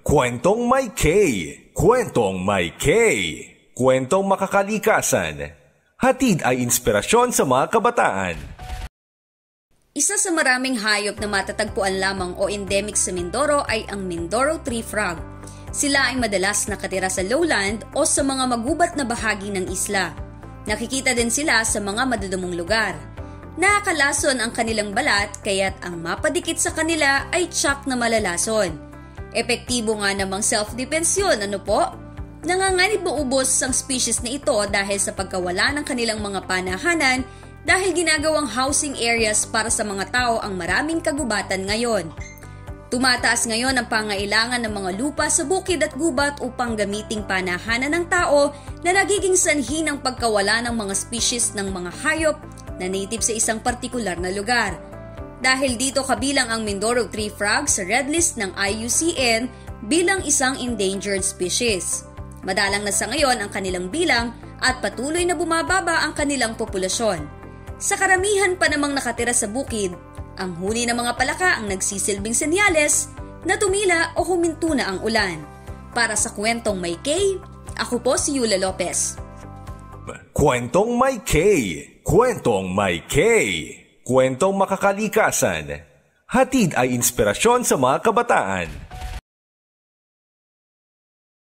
Kwentong May K. Kwentong May K. Kwentong makakalikasan. Hatid ay inspirasyon sa mga kabataan. Isa sa maraming hayop na matatagpuan lamang o endemic sa Mindoro ay ang Mindoro tree frog. Sila ay madalas nakatira sa lowland o sa mga magubat na bahagi ng isla. Nakikita din sila sa mga madudumong lugar. Nakakalason ang kanilang balat kaya't ang mapadikit sa kanila ay tiyak na malalason. Epektibo nga namang self-defense yun, ano po? Nanganganib maubos ang species na ito dahil sa pagkawala ng kanilang mga panahanan dahil ginagawang housing areas para sa mga tao ang maraming kagubatan ngayon. Tumataas ngayon ang pangailangan ng mga lupa sa bukid at gubat upang gamiting panahanan ng tao na nagiging sanhi ng pagkawala ng mga species ng mga hayop na native sa isang partikular na lugar. Dahil dito kabilang ang Mindoro tree frog sa red list ng IUCN bilang isang endangered species. Madalang na sa ngayon ang kanilang bilang at patuloy na bumababa ang kanilang populasyon. Sa karamihan pa namang nakatira sa bukid, ang huni ng mga palaka ang nagsisilbing senyales na tumila o huminto na ang ulan. Para sa Kwentong May K, ako po si Yula Lopez. Kwentong May K. Kwentong May K. Kwentong makakalikasan. Hatid ay inspirasyon sa mga kabataan.